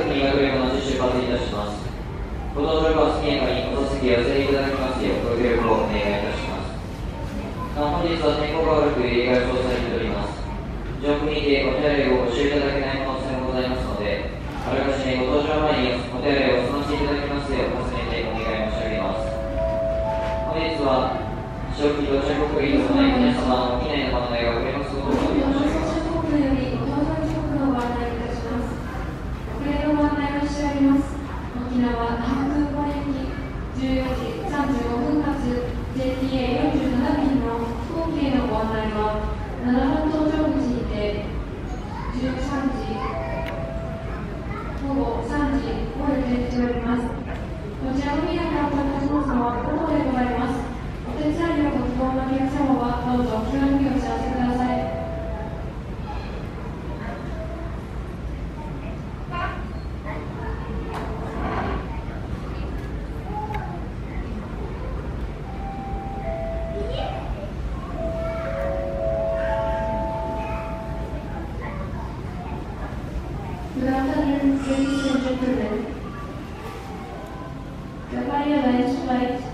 く2学年の後出発いたします。ご搭乗バス券にお座席を寄せていただきますようご協力をお願いいたします。本日は天候が悪く入れ替えをされております。上空にてお手洗いをご使用いただけない可能性もございますので、あらかじめご搭乗前にお手洗いを済ませていただきますよう重ねてお願い申し上げます。本日は長期到着国に伴い皆様の機内のご案内が遅れますことをお願い申し上げます。 ご案内いたします。遅れのご案内をしております。沖縄那覇空港行き14時35分発 JTA47 便の飛行機へのご案内は7番搭乗口にて13時午後3時を予定しております。こちらの便を担当いたしますのは午後でございます。お手伝いをご希望のお客様はどうぞお気軽にお知らせください。Good afternoon, ladies and gentlemen. The Airlines flight